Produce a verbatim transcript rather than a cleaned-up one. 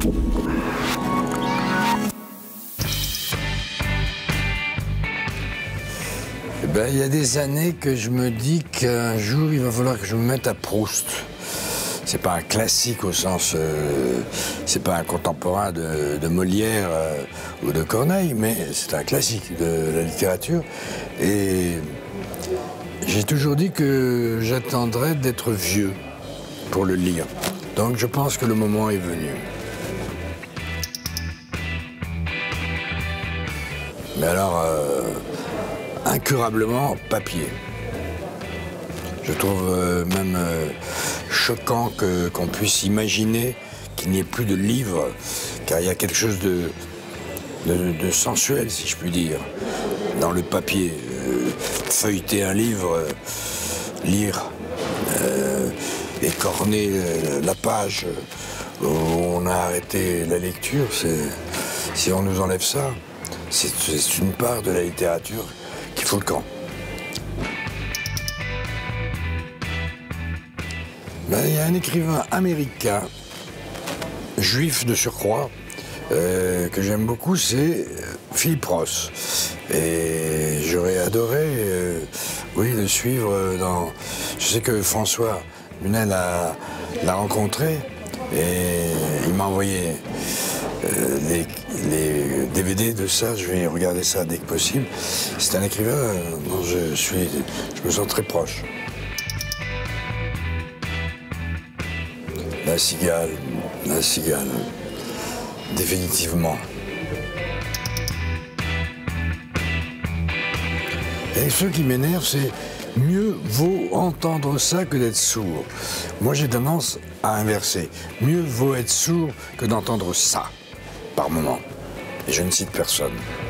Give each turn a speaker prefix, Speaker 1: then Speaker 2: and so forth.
Speaker 1: Eh ben, il y a des années que je me dis qu'un jour, il va falloir que je me mette à Proust. C'est pas un classique au sens... Euh, c'est pas un contemporain de, de Molière euh, ou de Corneille, mais c'est un classique de la littérature. Et j'ai toujours dit que j'attendrais d'être vieux pour le lire. Donc je pense que le moment est venu. Mais alors, euh, incurablement, papier. Je trouve euh, même euh, choquant que, qu'on puisse imaginer qu'il n'y ait plus de livres, car il y a quelque chose de, de, de sensuel, si je puis dire, dans le papier. Euh, feuilleter un livre, euh, lire, euh, écorner euh, la page où on a arrêté la lecture, c'est, si on nous enlève ça, c'est, c'est une part de la littérature qui fout le camp. Ben, il y a un écrivain américain, juif de surcroît, euh, que j'aime beaucoup, c'est Philip Roth. Et j'aurais adoré, euh, oui, le suivre dans... Je sais que François Munel l'a rencontré et il m'a envoyé euh, les, les D V D de ça. Je vais regarder ça dès que possible. C'est un écrivain dont je suis, je me sens très proche. La cigale, la cigale, définitivement. Et ce qui m'énerve, c'est mieux vaut entendre ça que d'être sourd. Moi, j'ai tendance à inverser. Mieux vaut être sourd que d'entendre ça, par moment. Et je ne cite personne.